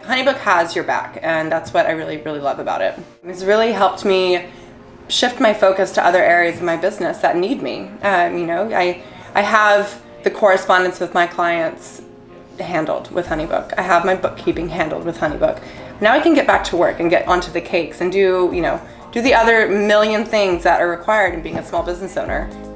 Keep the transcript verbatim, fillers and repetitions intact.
HoneyBook has your back, and that's what I really, really love about it. It's really helped me shift my focus to other areas of my business that need me. Um, you know, I, I have the correspondence with my clients handled with HoneyBook. I have my bookkeeping handled with HoneyBook. Now I can get back to work and get onto the cakes and do, you know, do the other million things that are required in being a small business owner.